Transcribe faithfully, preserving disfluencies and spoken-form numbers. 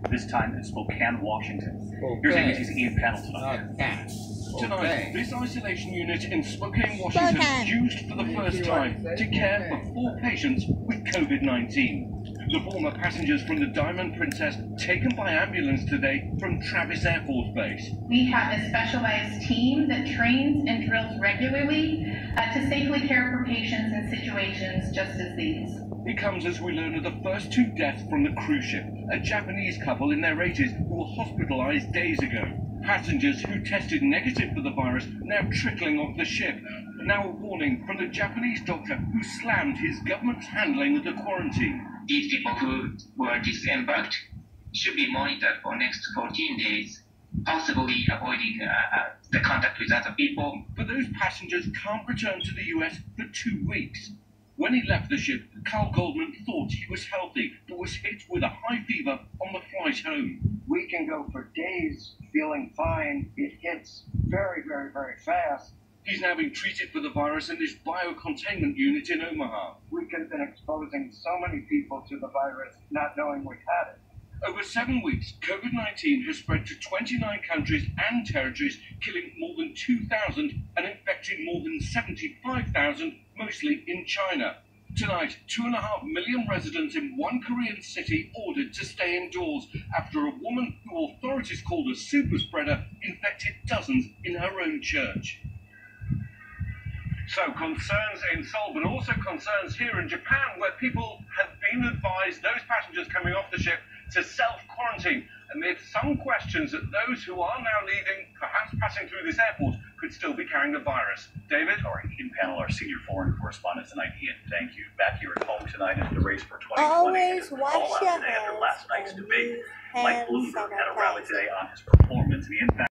this time in Spokane, Washington. Okay. Here's A B C's Ian Pannell tonight. Okay. Tonight, Okay. this isolation unit in Spokane, Washington, Spokane. used for the first time to care for four patients with COVID nineteen. The former passengers from the Diamond Princess taken by ambulance today from Travis Air Force Base. We have a specialized team that trains and drills regularly uh, to safely care for patients in situations just as these. It comes as we learn of the first two deaths from the cruise ship, a Japanese couple in their eighties who were hospitalized days ago. Passengers who tested negative for the virus now trickling off the ship. Now a warning from the Japanese doctor who slammed his government's handling of the quarantine. These people who were disembarked should be monitored for next fourteen days, possibly avoiding uh, uh, the contact with other people. But those passengers can't return to the U S for two weeks. When he left the ship, Carl Goldman thought he was healthy, but was hit with a high fever on the flight home. We can go for days feeling fine. It hits very, very, very fast. He's now being treated for the virus in this biocontainment unit in Omaha. We could have been exposing so many people to the virus not knowing we had it. Over seven weeks, COVID nineteen has spread to twenty-nine countries and territories, killing more than two thousand and infecting more than seventy-five thousand, mostly in China. Tonight, two and a half million residents in one Korean city ordered to stay indoors after a woman who authorities called a super spreader infected dozens in her own church. So concerns in Seoul, but also concerns here in Japan, where people have been advised, those passengers coming off the ship, to self-quarantine, amid some questions that those who are now leaving, perhaps passing through this airport, could still be carrying the virus. David? All right, Ian Pannell, our senior foreign correspondent tonight. Ian, thank you. Back here at home tonight as the race for twenty twenty. Always has been wash all out your today after hands last night's and debate. use Mike hand Bloomberg had a rally sanitizer. today on his performance, and the impact